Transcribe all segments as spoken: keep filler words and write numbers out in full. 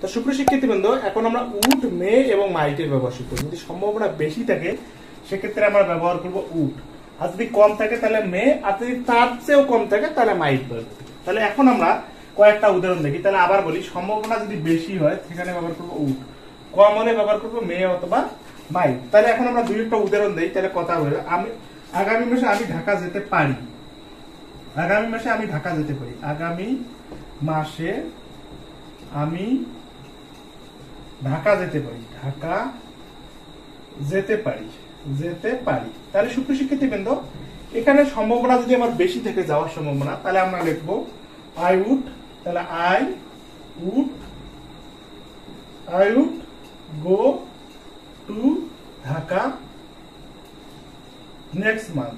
তো সুপ্রিয় শিক্ষার্থীবৃন্দ, এখন আমরা উড, মে এবং মাইটের ব্যবহার শিখব। যদি সম্ভাবনা বেশি থাকে সেক্ষেত্রে আমরা ব্যবহার করব উড, আর যদি কম থাকে তাহলে মে, আর যদি তার চেয়েও কম থাকে তাহলে মাইট ব্যবহার করব। তাহলে এখন আমরা কয়েকটা উদাহরণ দেখি। তাহলে আবার বলি, সম্ভাবনা যদি বেশি হয় সেখানে ব্যবহার করব উড, কম হলে ব্যবহার করব মে অথবা মাইট। তাহলে এখন আমরা দুই একটা উদাহরণ দেই, তাহলে কথা বলে। আমি আগামী মাসে আমি ঢাকা যেতে পারি। আগামী মাসে আমি ঢাকা যেতে পারি। আগামী মাসে আমি ঢাকা যেতে পারি। ঢাকা যেতে পারি যেতে পারি তাহলে সুপ্রিয় শিক্ষার্থীবৃন্দ, এখানে সম্ভাবনা যদি আমার বেশি থেকে যাওয়ার সম্ভাবনা, তাহলে আমরা লিখবো আই উড। তাহলে I would I would go to Dhaka next month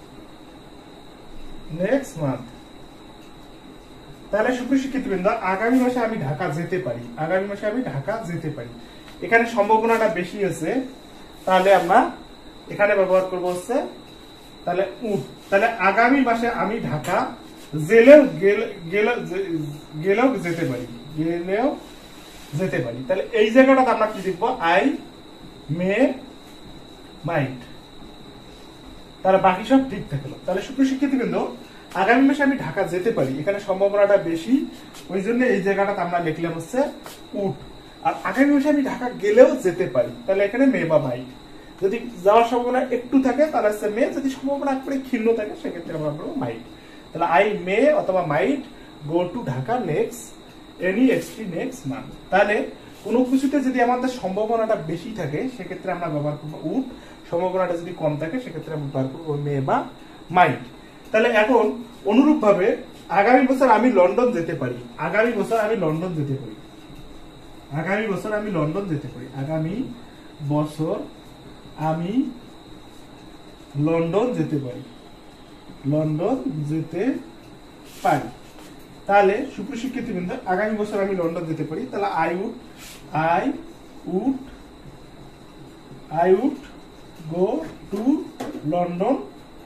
next month তাহলে সুপ্রিয় শিক্ষার্থীবৃন্দ, আগামী মাসে আমি ঢাকা যেতে পারি। আগামী মাসে আমি ঢাকা যেতে পারি, এখানে সম্ভাবনাটা বেশি আছে, তাহলে আমরা এখানে ব্যবহার করব হচ্ছে তাহলে উড। তাহলে আগামী মাসে আমি ঢাকা গেলেও গেলেও যেতে পারি গেলেও যেতে পারি তাহলে এই জায়গাটাতে আমরা কি লিখবো? I may might. তাহলে বাকি সব ঠিক থাকলো। তাহলে সুপ্রিয় শিক্ষার্থীবৃন্দ, আগামী মাসে আমি ঢাকা যেতে পারি, এখানে সম্ভাবনাটা বেশি, ওই জন্য এই জায়গাটাতে আমরা লিখলাম হচ্ছে উড। আর আগামী মাসে আমি ঢাকা গেলেও যেতে পারি, তাহলে এখানে মে বা মাইট। যদি যাওয়ার সম্ভাবনা একটু থাকে তাহলে হচ্ছে মে, যদি সম্ভাবনা একবারে ক্ষীণ থাকে সেক্ষেত্রে আমরা বলবো মাইট। তাহলে আই মে অথবা might go to Dhaka next any এক্সটি নেক্সট মান্থ। তাহলে কোনো কিছুতে যদি আমাদের সম্ভাবনাটা বেশি থাকে সেক্ষেত্রে আমরা ব্যবহার করবো উড, সম্ভাবনাটা যদি কম থাকে সেক্ষেত্রে আমরা ব্যবহার করবো মে বা মাইট। তাহলে এখন অনুরূপ ভাবে আগামী বছর আমি লন্ডন যেতে পারি। আগামী বছর আমি লন্ডন যেতে পারি আগামী বছর আমি লন্ডন যেতে পারি আগামী বছর আমি লন্ডন যেতে পারি লন্ডন যেতে পারি তাহলে সুপ্রিয় শিক্ষার্থীবৃন্দ, আগামী বছর আমি লন্ডন যেতে পারি। তাহলে I would I would I would go to London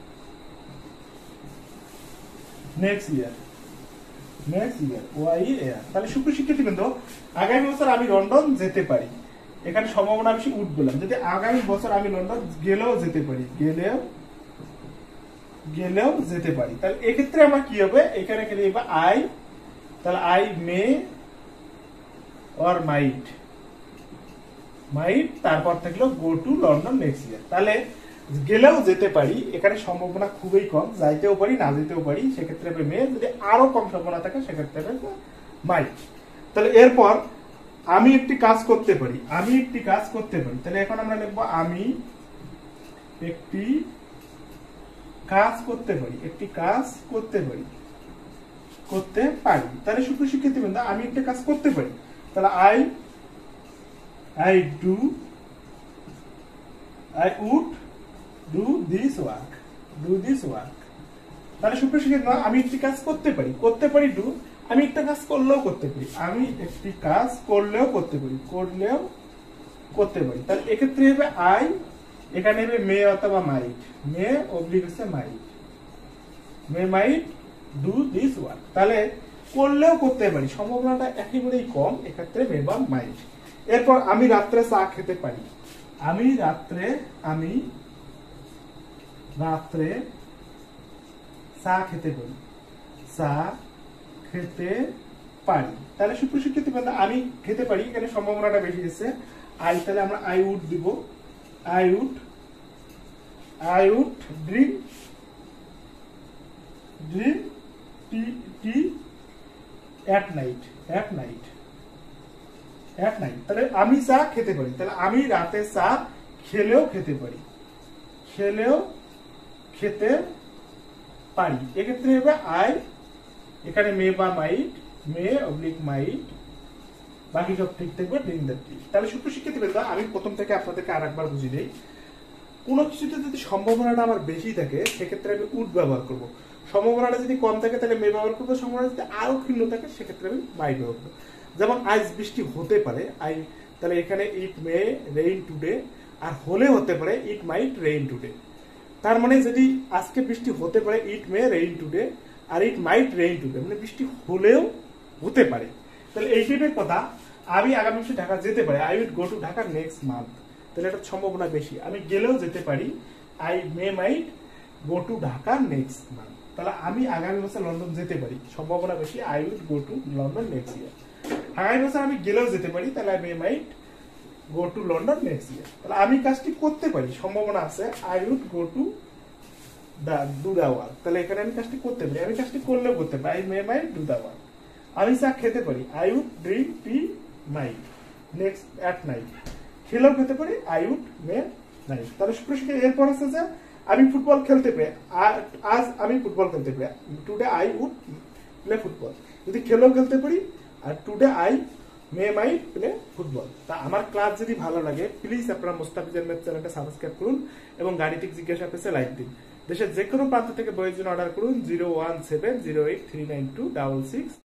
next year next year ওয়াই ইয়ার তাহলে সুপ্রিয় শিক্ষার্থীবৃন্দ, আগামী বছর আমি লন্ডন যেতে পারি, এখানে সম্ভাবনা বেশি উড বললাম। যদি আগামী বছর আমি লন্ডন গেলেও যেতে পারি গেলেও গেলেও যেতে পারি তাহলে এক্ষেত্রে আমার কি হবে? এখানে কি লিখব? আই, তাহলে I May or mite might তারপর থাকলো go to London next year. তাহলে গেলেও যেতে পারি, এখানে সম্ভাবনা খুবই কম, যাইতেও পারি না যেতেও পারি, সেক্ষেত্রে হবে মে। যদি আরো কম সম্ভাবনা থাকে সেক্ষেত্রে হবে মাইট। তাহলে এরপর আমি একটি কাজ করতে পারি আমি একটি কাজ করতে পারি তাহলে এখন আমরা লিখবো আমি একটি কাজ করতে পারি একটি কাজ করতে পারি করতে পারি তাহলে সুপ্রিয় শিক্ষার্থীবৃন্দ, আমি একটা কাজ করতে পারি, তাহলে I I do I would do this work do this work তাহলে সুপ্রিয় শিক্ষার্থীবৃন্দ, আমি একটি কাজ করতে পারি করতে পারি ডু, আমি একটা কাজ করলেও করতে পারি আমি একটি কাজ করলেও করতে পারি করলেও করতে পারি তাহলে এক্ষেত্রে হবে আই, এখানে হবে মে অথবা মাইট মে অবলিক হচ্ছে might may might do this work. তাহলে করলেও করতে পারি, সম্ভাবনাটা একেবারেই কম, এক্ষেত্রে মে বা মাইট। এরপর আমি রাত্রে চা খেতে পারি আমি রাত্রে আমি রাত্রে চা খেতে পারি চা খেতে পারি তাহলে সুপ্রিয় শিক্ষার্থীবৃন্দ, আমি খেতে পারি, এখানে সম্ভাবনাটা বেশি আছে আই, তাহলে আমরা আই উড দিব I would I would drink drink tea tea at night at night at night তাহলে আমি চা খেতে পারি, তাহলে আমি রাতে চা খেলেও খেতে পারি খেলেও খেতে পারি এক্ষেত্রে হবে আই, এখানে মে বা মাইট মে অবলিক মাইট, বাকি সব ঠিক থাকবে ড্রিঙ্ক দ্য টি। তাহলে সুপ্রিয় শিক্ষার্থীবৃন্দ, আমি প্রথম থেকে আপনাদেরকে আর একবার বুঝিয়ে দিই, কোনো কিছুতে যদি সম্ভাবনাটা আমার বেশি থাকে সেক্ষেত্রে আমি উড ব্যবহার করব, সম্ভাবনাটা যদি কম থাকে তাহলে মে ব্যবহার করবো, সম্ভাবনা যদি আরো ক্ষীণ থাকে সেক্ষেত্রে আমি মাইট ব্যবহার করবো। যেমন আজ বৃষ্টি হতে পারে আই, তাহলে এখানে ইট মে রেইন টুডে, আর হলে হতে পারে ইট মাইট রেইন টুডে। তার মানে যদি আজকে বৃষ্টি হতে পারে ইট মে রেইন টুডে, আর ইট মাইট রেইন টুডে, মানে বৃষ্টি হলেও হতে পারে। তাহলে এই টাইপের কথা আমি আগামী মাসে ঢাকা যেতে পারি, I will go to Dhaka next month, তাহলে এটার সম্ভাবনা বেশি। আমি গেলেও যেতে পারি, I may might go to Dhaka next month, তাহলে আমি আগামী বছর লন্ডন যেতে পারি, সম্ভাবনা বেশি, I will go to London next year. আগামী বছর আমি গেলেও যেতে পারি, তাহলে I may might go to London next year, তাহলে আমি কাজটি করতে পারি, সম্ভাবনা আছে, I will go to the do the work, তাহলে এখানে আমি কাজটি করতে পারি, আমি কাজটি করলেও করতে পারি, I may might do the work. আমি চা খেতে পারি, I would drink tea might next at night, খেলেও খেতে পারি, আই উড মে নাইট। তাহলে সুপ্রশিক্ষা এরপর আছে যে আমি ফুটবল খেলতে পারি, আজ আমি ফুটবল খেলতে পারি, today I would play football, যদি খেলেও খেলতে পারি, আর today I may my play football. তা আমার ক্লাস যদি ভালো লাগে প্লিজ আপনারা মোস্তাফিজের ম্যাথ চ্যানেলটা সাবস্ক্রাইব করুন এবং গাণিতিক জিজ্ঞাসা পেজে লাইক দিন। দেশের যে কোনো প্রান্ত থেকে বইয়ের জন্য অর্ডার করুন zero one seven zero eight three nine two double six